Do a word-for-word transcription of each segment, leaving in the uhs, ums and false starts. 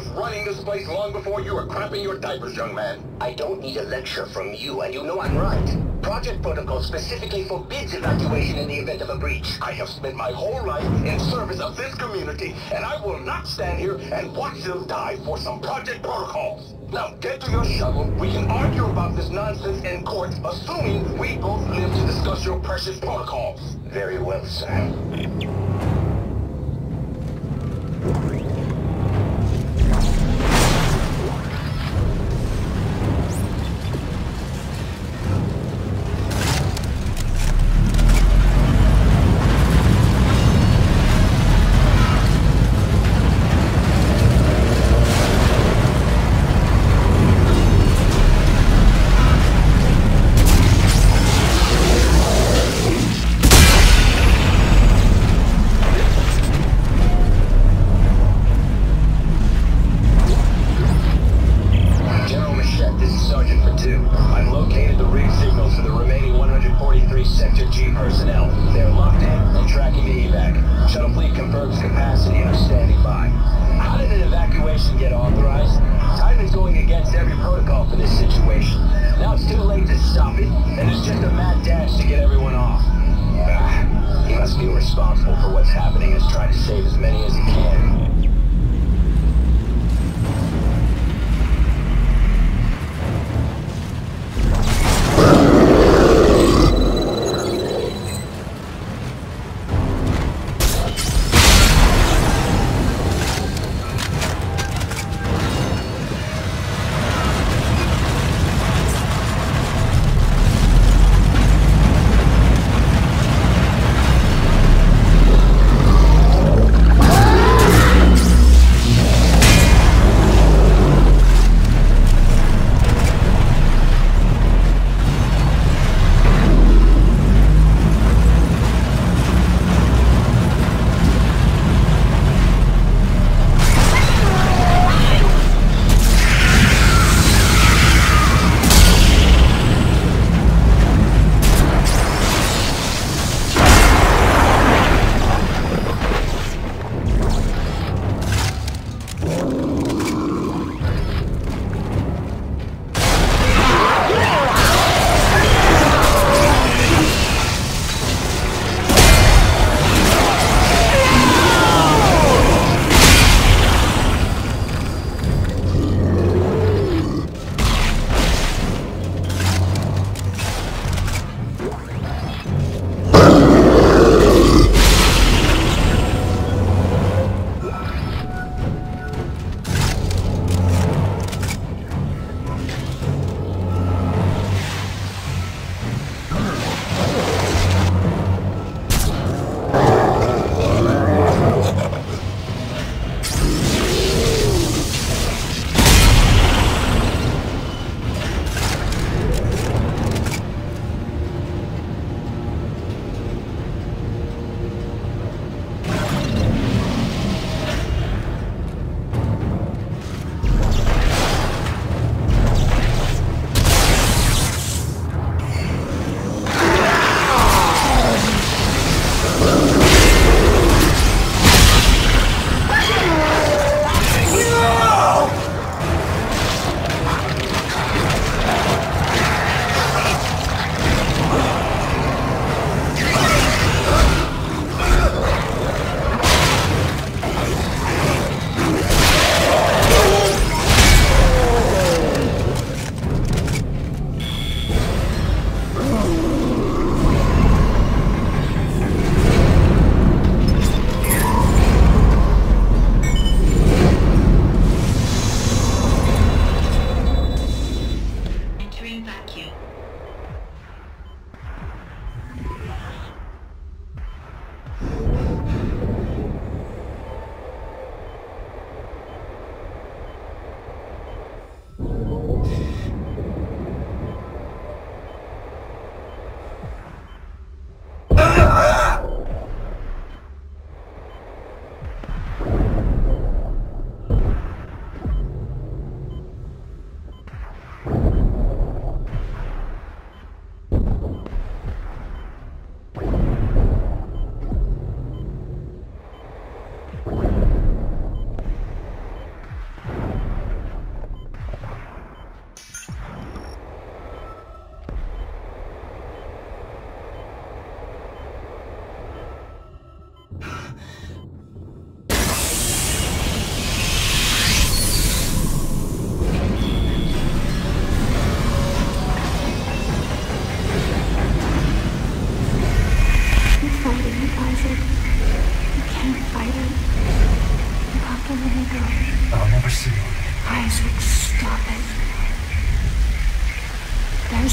was running this place long before you were crapping your diapers, young man. I don't need a lecture from you, and you know I'm right. Project Protocol specifically forbids evacuation in the event of a breach. I have spent my whole life in service of this community, and I will not stand here and watch them die for some Project Protocols. Now get to your shuttle. We can argue about this nonsense in court, assuming we both live to discuss your precious protocols. Very well, sir.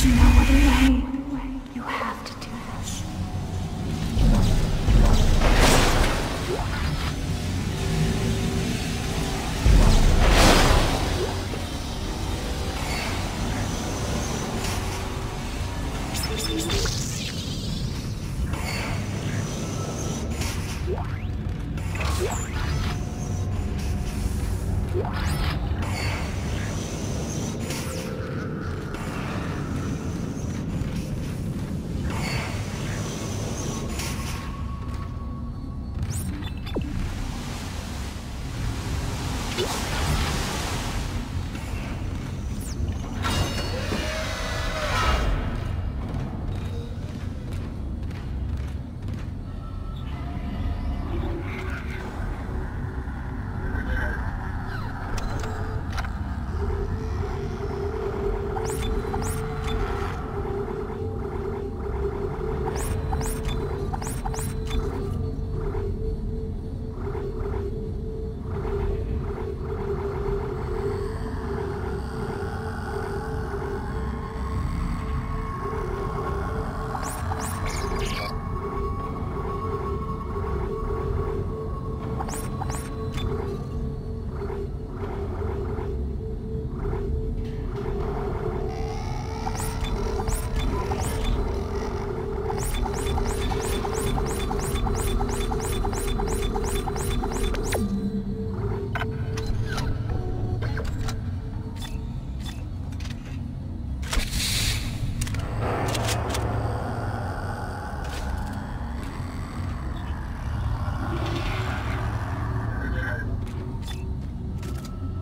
There's no other way. You have to do this.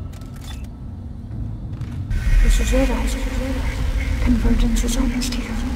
This is it, Isaac. Convergence is almost here.